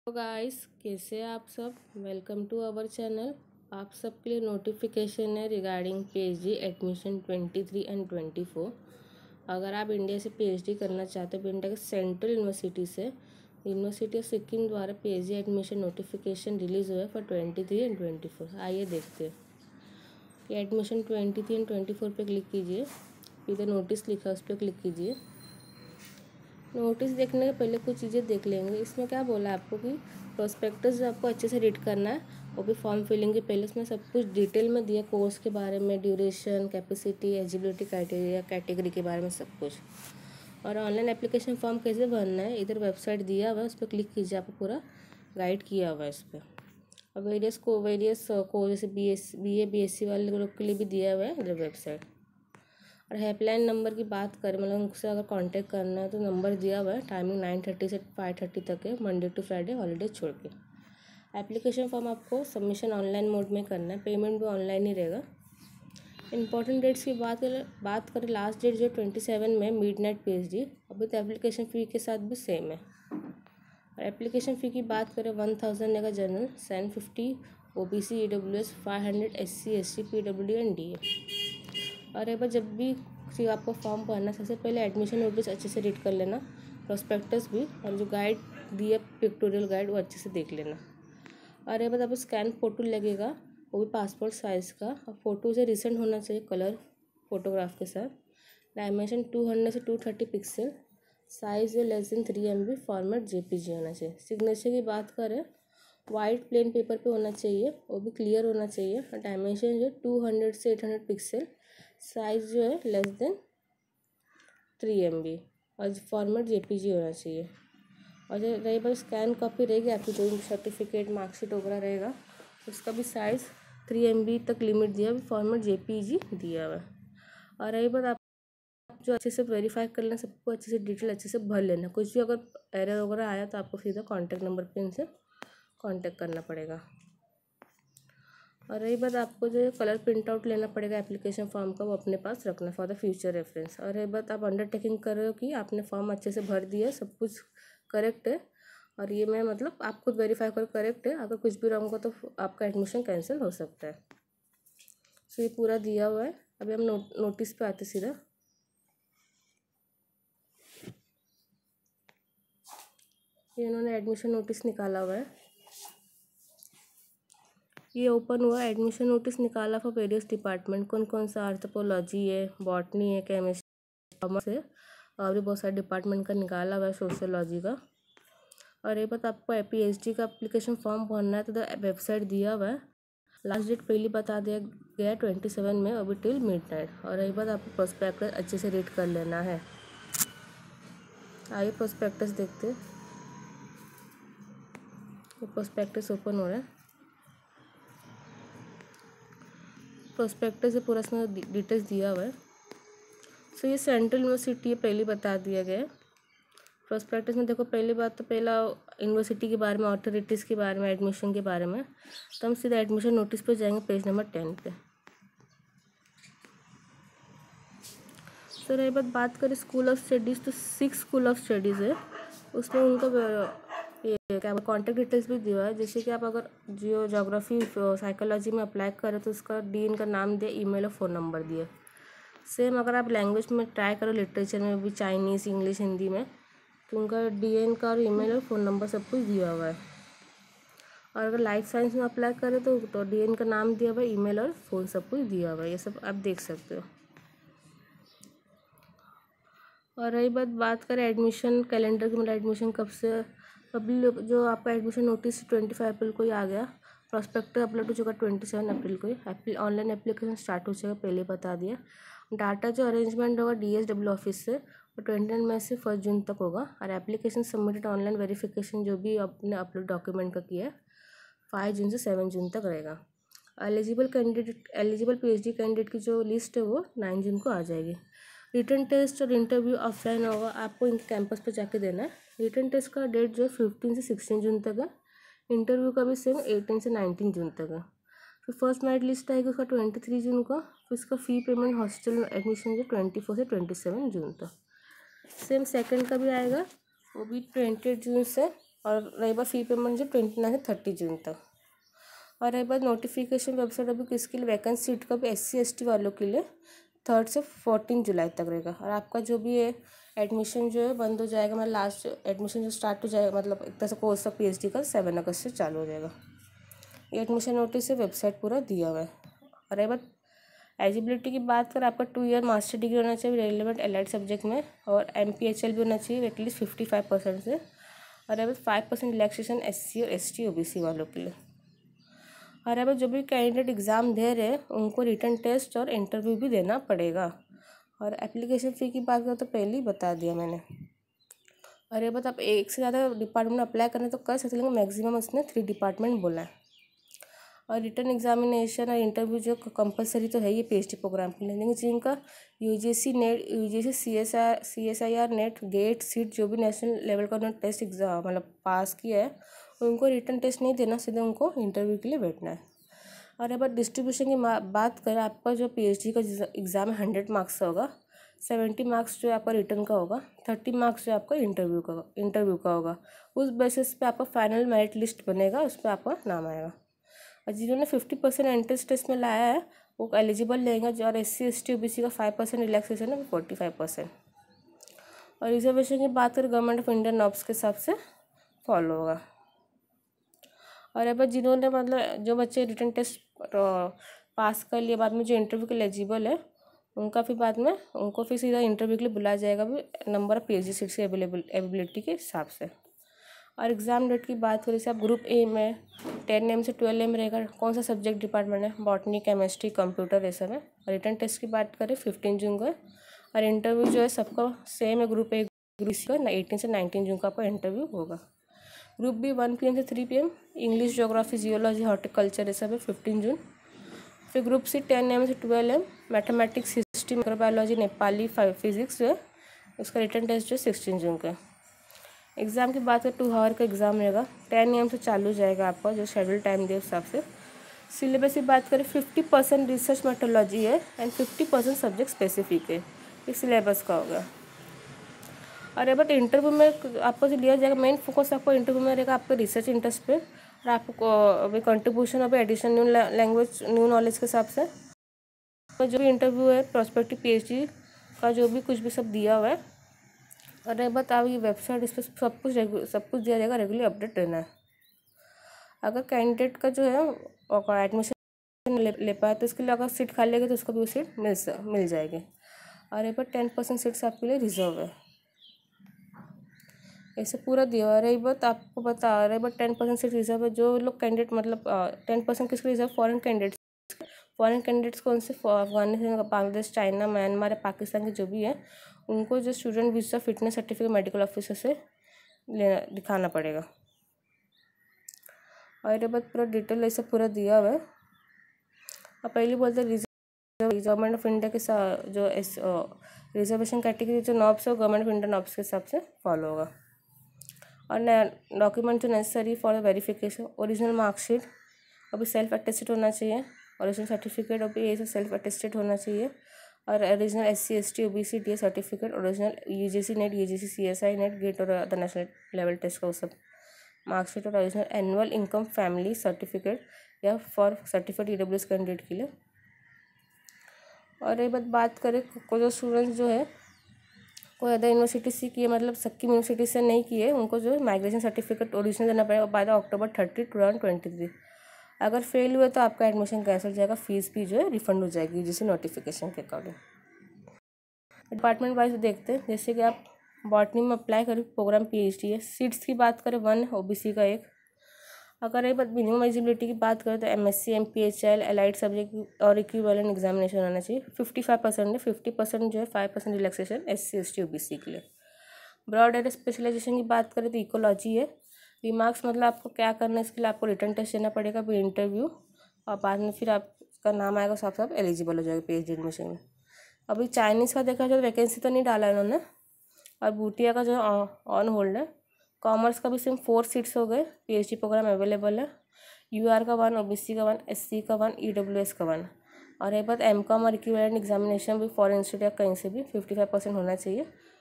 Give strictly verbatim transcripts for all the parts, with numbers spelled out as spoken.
तो गाइस, कैसे आप सब। Welcome to our channel. आप सबके लिए नोटिफिकेशन है regarding PhD admission twenty three and twenty four. अगर आप इंडिया से पीएचडी करना चाहते हो, इंडिया के सेंट्रल यूनिवर्सिटी से यूनिवर्सिटी ऑफ सिक्किम द्वारा पीएचडी एडमिशन नोटिफिकेशन रिलीज हुआ है for twenty three and twenty four. आइए देखते हैं। ये admission twenty three and twenty four पे क्लिक कीजिए। इधर नोटिस लिखा है, उस पर क्लिक कीजिए। नोटिस देखने के पहले कुछ चीज़ें देख लेंगे। इसमें क्या बोला आपको कि प्रोस्पेक्टस आपको अच्छे से रीड करना है, वो भी फॉर्म फिलिंग के पहले। इसमें सब कुछ डिटेल में दिया, कोर्स के बारे में, duration, capacity, eligibility criteria, category के बारे में सब कुछ। और ऑनलाइन एप्लीकेशन फॉर्म कैसे भरना है, इधर वेबसाइट दिया हुआ है, उस पर क्लिक कीजिए। आपको पूरा गाइड किया हुआ है इस पर। और वेरियस को वेरियस कोर्स जैसे B S B A B S C वाले लोग के लिए भी दिया हुआ है इधर वेबसाइट। और हेल्पलाइन नंबर की बात करें, मतलब उनसे अगर कांटेक्ट करना है तो नंबर दिया हुआ है। टाइमिंग नाइन थर्टी से फाइव थर्टी तक है, मंडे टू फ्राइडे, हॉलीडे छोड़ के। एप्लीकेशन फॉर्म आपको सबमिशन ऑनलाइन मोड में करना है, पेमेंट भी ऑनलाइन ही रहेगा। इंपॉर्टेंट डेट्स की बात करें बात करें लास्ट डेट जो ट्वेंटी सेवन में midnight P H D. अभी तो एप्लीकेशन फ़ी के साथ भी सेम है। और एप्लीकेशन फ़ी की बात करें वन थाउजेंड रहेगा general, seven fifty O B C E W S, five hundred S C S C P W D and D A. और एक बार जब भी किसी आपको फॉर्म भरना, सबसे पहले एडमिशन नोटिस अच्छे से रीड कर लेना, प्रोस्पेक्टस भी, और जो गाइड दिए पिक्टोरियल गाइड वो अच्छे से देख लेना। और एक बार आपको स्कैन फ़ोटो लगेगा, वो भी पासपोर्ट साइज़ का, और फ़ोटो से रिसेंट होना चाहिए कलर फोटोग्राफ के साथ। डायमेंशन टू हंड्रेड से two thirty pixel, size less than three M B, format J P G होना चाहिए। सिग्नेचर की बात करें, वाइट प्लेन पेपर पे होना चाहिए, वो भी क्लियर होना चाहिए। और डायमेंशन जो टू हंड्रेड से एट हंड्रेड पिक्सल, साइज़ जो है less than three M B, और फॉर्मेट जे पी जी होना चाहिए। और जो रही बात स्कैन कॉपी रहेगी आपकी, जो भी सर्टिफिकेट मार्कशीट वगैरह रहेगा, उसका भी साइज़ थ्री एम बी तक लिमिट दिया हुआ, फॉर्मेट जे पी जी दिया हुआ है। और रही बात आप जो अच्छे से वेरीफाई कर लेना, सबको अच्छे से डिटेल अच्छे से भर लेना। कुछ भी अगर एरर वगैरह आया तो आपको सीधा कॉन्टैक्ट नंबर पर इनसे कॉन्टैक्ट करना पड़ेगा। और रही बात आपको जो कलर प्रिंट आउट लेना पड़ेगा एप्लीकेशन फॉर्म का, वो अपने पास रखना फॉर द फ्यूचर रेफरेंस। और रही बात आप अंडरटेकिंग कर रहे हो कि आपने फॉर्म अच्छे से भर दिया, सब कुछ करेक्ट है, और ये मैं मतलब आप खुद वेरीफाई करो करेक्ट है। अगर कुछ भी रॉन्ग होगा तो आपका एडमिशन कैंसिल हो सकता है। सो ये पूरा दिया हुआ है। अभी हम नो, नोटिस पे आते सीधा। ये इन्होंने एडमिशन नोटिस निकाला हुआ है, ये ओपन हुआ। एडमिशन नोटिस निकाला फॉर वेरियस डिपार्टमेंट, कौन कौन सा, आर्थ्रोपोलॉजी है, बॉटनी है, केमिस्ट्री, कॉमर्स है, और भी बहुत सारे डिपार्टमेंट का निकाला हुआ है, सोशियोलॉजी का। और ये बात आपको पी एच डी का एप्लीकेशन फॉर्म भरना है तो वेबसाइट दिया हुआ है। लास्ट डेट पहले बता दिया गया है ट्वेंटी सेवन में, अभी टिल मिड नाइट। और यही बात आपको प्रोस्पेक्टस अच्छे से रीड कर लेना है। आइए प्रोस्पेक्टस देखते। प्रोस्पेक्टस ओपन हो रहा है। प्रोस्पेक्टस से पूरा इसमें डिटेल्स दिया हुआ है। सो ये सेंट्रल यूनिवर्सिटी है, पहले बता दिया गया है। प्रोस्पेक्टस में देखो, पहली बात तो पहला यूनिवर्सिटी के बारे में, अथॉरिटीज़ के बारे में, एडमिशन के बारे में। तो हम सीधा एडमिशन नोटिस पे जाएंगे, पेज नंबर टेन पे। सर ये बात बात करें स्कूल ऑफ स्टडीज़, तो सिक्स स्कूल ऑफ स्टडीज़ है, उसमें उनका ये क्या कॉन्टैक्ट डिटेल्स भी दिया है। जैसे कि आप अगर जियो जोग्राफी साइकोलॉजी में अप्लाई करें तो उसका डीन का नाम दिया, ईमेल और फ़ोन नंबर दिया। सेम अगर आप लैंग्वेज में ट्राई करो, लिटरेचर में भी, चाइनीज़, इंग्लिश, हिंदी में, तो उनका डी एन का और ईमेल और फ़ोन नंबर सब कुछ दिया हुआ है। और अगर लाइफ साइंस में अप्लाई करें तो तो डी एन का नाम दिया हुआ है, ईमेल और फ़ोन सब कुछ दिया हुआ है। ये सब आप देख सकते हो। और रही बात बात करें एडमिशन कैलेंडर की, मतलब एडमिशन कब से, अभी जो आपका admission notice twenty five April को ही आ गया। प्रॉस्पेक्टस अपलोड हो चुका ट्वेंटी सेवन अप्रैल को ही। ऑनलाइन एप्लीकेशन स्टार्ट हो चुका, पहले बता दिया। डाटा जो अरेंजमेंट होगा डी एस डब्ल्यू ऑफिस से, वो ट्वेंटी नाइन मई से फर्स्ट जून तक होगा। और एप्लीकेशन सबमिटेड ऑनलाइन वेरिफिकेशन जो भी आपने अपलोड डॉक्यूमेंट का किया है, फाइव जून से सेवन जून तक रहेगा। Eligible candidate eligible PhD candidate की जो लिस्ट है वो नाइन जून को आ जाएगी। रिटर्न टेस्ट और इंटरव्यू ऑफलाइन होगा, आपको इनके कैंपस पर जाके देना है। रिटर्न टेस्ट का डेट जो है फिफ्टीन से सिक्सटीन जून तक है। इंटरव्यू का भी सेम एटीन से नाइनटीन जून तक है। फिर फर्स्ट मेरिट लिस्ट आएगी उसका ट्वेंटी थ्री जून को। फिर इसका फ़ी पेमेंट हॉस्टल एडमिशन जो ट्वेंटी फोर से ट्वेंटी सेवन जून तक। सेम सेकंड का भी आएगा, वो भी ट्वेंटी जून से, और रही बात फी पेमेंट जो ट्वेंटी नाइन से थर्टी जून तक। और रही बात नोटिफिकेशन वेबसाइट अभी किसके लिए वैकेंसी सीट का भी एस सी एस टी वालों के लिए थर्ड से फोर्टीन जुलाई तक रहेगा। और आपका जो भी है एडमिशन जो है बंद हो जाएगा, मतलब लास्ट एडमिशन जो स्टार्ट हो जाएगा, मतलब एक तरह से कोर्स का पीएचडी का सेवन अगस्त से चालू हो जाएगा। ये एडमिशन नोटिस से वेबसाइट पूरा दिया हुआ है। और रही बात एलिजिबिलिटी की बात करें, आपका टू ईयर मास्टर डिग्री होना चाहिए रेलिवेंट एलाइड सब्जेक्ट में, और एम पी एच एल भी होना चाहिए एटलीस्ट फिफ्टी फाइव परसेंट से। और अब five percent relaxation S C और S T O B C वालों के लिए। और अब जो भी कैंडिडेट एग्ज़ाम दे रहे हैं उनको रिटर्न टेस्ट और इंटरव्यू भी देना पड़ेगा। और एप्लीकेशन फ़ी की बात करें तो पहले ही बता दिया मैंने। और ये बात आप एक से ज़्यादा डिपार्टमेंट में अप्लाई करें तो कर सकते हैं, लेकिन मैक्सिमम उसने थ्री डिपार्टमेंट बोला है। और रिटर्न एग्जामिनेशन और इंटरव्यू जो कंपलसरी तो है ये पीएचडी प्रोग्राम के लिए, लेकिन जिनका UGC NET UGC CSI CSIR NET GATE seat जो भी नेशनल लेवल का उन्होंने टेस्ट एग्जाम मतलब पास किया है उनको रिटर्न टेस्ट नहीं देना, सीधे उनको इंटरव्यू के लिए बैठना है। और अब डिस्ट्रीब्यूशन की बात करें, आपका जो पीएचडी का एग्ज़ाम है हंड्रेड मार्क्स का होगा, सेवेंटी मार्क्स जो है आपका रिटर्न का होगा, थर्टी मार्क्स जो आपका इंटरव्यू का इंटरव्यू का होगा। उस बेसिस पे आपका फाइनल मेरिट लिस्ट बनेगा, उस पर आपका नाम आएगा। और जिन्होंने फिफ्टी परसेंट एंट्रेंस टेस्ट में लाया है वो एलिजिबल लेंगे, जो और S C S T O B C का फाइव परसेंट रिलैक्सेशन है वो फोर्टी फाइव परसेंट। और रिजर्वेशन की बात करें गवर्नमेंट ऑफ इंडिया नॉब्स के हिसाब से फॉलो होगा। और अब जिन्होंने मतलब जो बच्चे रिटर्न टेस्ट पास कर लिए बाद में जो इंटरव्यू के लिए एलिजिबल है उनका फिर बाद में उनको फिर सीधा इंटरव्यू के लिए बुलाया जाएगा भी number of P H D seats की अवेलेबल एवेबिलिटी के हिसाब से। और एग्ज़ाम डेट की बात करें, जैसे आप ग्रुप ए में टेन एम से ट्वेल्व एम रहेगा, कौन सा सब्जेक्ट डिपार्टमेंट है, बॉटनी केमिस्ट्री कंप्यूटर ये सब है। और रिटर्न टेस्ट की बात करें फिफ्टीन जून को है। और इंटरव्यू जो है सबका सेम है, ग्रुप ए ग्रुप सी का एटीन से नाइनटीन जून का आपका इंटरव्यू होगा। Group B one P M से three P M English geography geology horticulture ये सब है फिफ्टीन जून। फिर ग्रुप सी टेन एम से twelve M mathematics history microbiology Nepali physics जो है उसका रिटर्न टेस्ट जो है सिक्सटीन जून का। एग्ज़ाम की बात करें टू आवर का एग्ज़ाम रहेगा, टेन एम से चालू हो जाएगा आपका जो शेड्यूल टाइम दिया उस हिसाब से। सिलेबस की बात करें फिफ्टी परसेंट रिसर्च मेथोलॉजी है and fifty percent subject specific है, इस सिलेबस का होगा। और बट इंटरव्यू में आपको जो लिया जाएगा मेन फोकस आपको इंटरव्यू में रहेगा आपके रिसर्च इंटरेस्ट पे, और आपको अभी कंट्रीब्यूशन अभी addition new language new knowledge के हिसाब से तो जो भी इंटरव्यू है प्रोस्पेक्टिव पीएचडी का जो भी कुछ भी सब दिया हुआ है। और एक बात आप ये वेबसाइट इस पर सब कुछ सब कुछ दिया जाएगा, रेगुलर अपडेट रहना है। अगर कैंडिडेट का जो है एडमिशन ले, ले पाए तो इसके लिए अगर सीट खाली लगेगी तो उसको भी वो सीट मिल मिल जाएगी। और एक बार टेन परसेंट सीट्स आपके लिए रिजर्व है, ऐसे पूरा दिया हुआ है। रही बात आपको बता रहे but ten percent seat reserve है। जो लोग कैंडिडेट मतलब टेन परसेंट किसके reserve, foreign candidates foreign candidates कौन से अफगानिस्तान बांग्लादेश चाइना म्यांमार पाकिस्तान के जो भी है उनको जो student visa fitness certificate medical officer से लेना दिखाना पड़ेगा। और ये बात पूरा डिटेल ऐसे पूरा दिया हुआ है। अब पहले बोलते हैं गवर्नमेंट ऑफ इंडिया के साथ जो इस रिजर्वेशन कैटेगरी जो नॉब्स है गवर्नमेंट ऑफ इंडिया नॉब्स के हिसाब से फॉलो होगा। और डॉक्यूमेंट जो necessary for verification, original marksheet अभी सेल्फ अटेस्टेड होना चाहिए, ओरिजिनल सर्टिफिकेट अभी ये सेल्फ अटेस्टेड होना चाहिए, और original S C S T O B C D A certificate, original U G C NET U G C C S I NET GATE और other national level test का वो सब marksheet, और original annual income family certificate या for certificate E W S candidate के लिए। और ये बात बात करें को जो स्टूडेंट्स जो है कोई अदर यूनिवर्सिटी से किए मतलब सक्की यूनिवर्सिटी से नहीं किए उनको जो माइग्रेशन सर्टिफिकेट ओरिजिनल देना पड़ेगा by the October thirty two thousand twenty three. अगर फेल हुए तो आपका एडमिशन कैंसिल हो जाएगा, फीस भी जो है रिफंड हो जाएगी जिसे नोटिफिकेशन के अकॉर्डिंग। डिपार्टमेंट वाइज देखते हैं, जैसे कि आप बॉटनी में अप्लाई करें प्रोग्राम पीएचडी है, सीट्स की बात करें वन है ओबीसी का एक। अगर एक बात मिनिमम एलिजिबिलिटी की बात करें तो एमएससी एमपीएचएल एलाइड सब्जेक्ट और इक्विवेलेंट एग्जामिनेशन होना चाहिए। फिफ्टी फाइव परसेंट है, फिफ्टी परसेंट जो है five percent relaxation S C S T OBC के लिए। ब्रॉड एरिया स्पेशलाइजेशन की बात करें तो इकोलॉजी है। रिमार्क्स मतलब आपको क्या करना है, इसके लिए आपको रिटर्न टेस्ट देना पड़ेगा फिर इंटरव्यू, और बाद में फिर आपका नाम आएगा साफ साफ एलिजिबल हो जाएगा पीएचडी एडमिशन में। अभी चाइनीज़ का देखा जाए तो वैकेंसी तो नहीं डाला इन्होंने, और बूटिया का जो ऑन होल्ड है। कॉमर्स का भी सिर्फ फोर सीट्स हो गए, पीएचडी प्रोग्राम अवेलेबल है। यूआर का वन, ओबीसी का वन, एससी का वन, ईडब्ल्यूएस का वन। और एक बात एम कॉम और इक्विवेलेंट एग्जामिनेशन भी फॉरेन इंस्टीट्यूट या कहीं से भी फिफ्टी फाइव परसेंट होना चाहिए।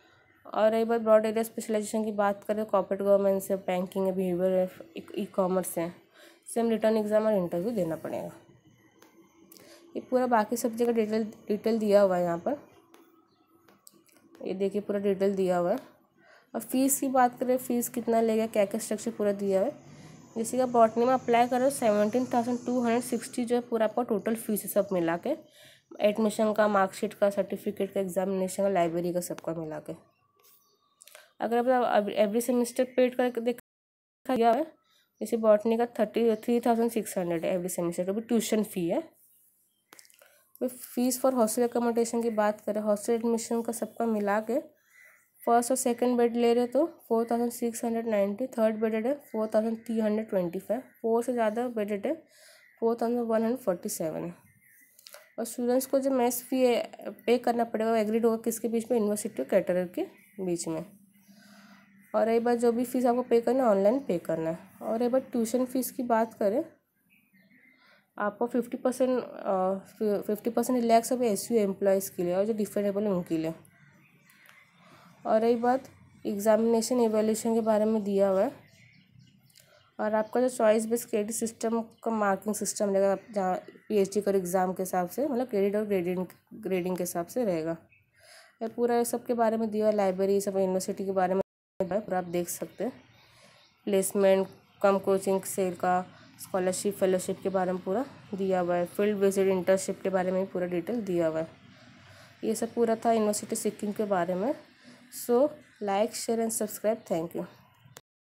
और एक बार ब्रॉड एरिया स्पेशलाइजेशन की बात करें, कॉर्पोरेट गवर्नेंस है, बैंकिंग है, बिहेवियर है, ई कॉमर्स है, सेम रिटर्न एग्जाम और इंटरव्यू देना पड़ेगा। ये पूरा बाकी सब्जेक्ट का डिटेल डिटेल दिया हुआ है यहाँ पर, ये देखिए पूरा डिटेल दिया हुआ है। और फीस की बात करें, फीस कितना लेगा, क्या क्या स्ट्रक्चर पूरा दिया हुआ है। जैसे कि बॉटनी में अप्लाई करो seventeen thousand two hundred sixty जो है पूरा आपका टोटल फीस है, सब मिला के, एडमिशन का, मार्कशीट का, सर्टिफिकेट का, एग्जामिनेशन का, लाइब्रेरी का, सबका मिला के। अगर आप एवरी सेमेस्टर पेड करके देखा गया है, जैसे बॉटनी का thirty three thousand six hundred है एवरी सेमेस्टर, तो भी ट्यूशन फ़ी है। फीस फॉर हॉस्टल अकोमोडेशन की बात करें, हॉस्टल एडमिशन का सबका मिला के फर्स्ट और सेकंड बेड ले रहे तो four thousand six hundred ninety, third bedded है four thousand three hundred twenty five, four से ज़्यादा बेडेड है four thousand one hundred forty seven है। और स्टूडेंट्स को जो मेस फी पे करना पड़ेगा वो एग्रीड होगा किसके बीच में, यूनिवर्सिटी और कैटरर के बीच में। और एक बार जो भी फीस आपको पे करना है ऑनलाइन पे करना है। और एक बार ट्यूशन फीस की बात करें, आपको fifty percent fifty percent relax है एस यू एम्प्लॉयज़ के लिए और जो डिफरेबल है उनके लिए। और रही बात एग्जामिनेशन एवेल्यूशन के बारे में दिया हुआ है। और आपका जो चॉइस बेस्ड क्रेडिट सिस्टम का मार्किंग सिस्टम रहेगा, जहाँ पीएचडी कर एग्ज़ाम के हिसाब से, मतलब क्रेडिट और ग्रेडिंग ग्रेडिंग के हिसाब से रहेगा। ये पूरा सब के बारे में दिया हुआ है, लाइब्रेरी सब, यूनिवर्सिटी के बारे में पूरा आप देख सकते हैं। प्लेसमेंट, कम कोचिंग सेल का, स्कॉलरशिप, फेलोशिप के बारे में पूरा दिया हुआ है। फील्ड विजिट, इंटर्नशिप के बारे में भी पूरा डिटेल दिया हुआ है। ये सब पूरा था यूनिवर्सिटी सिक्किम के बारे में। So like, share and subscribe. Thank you.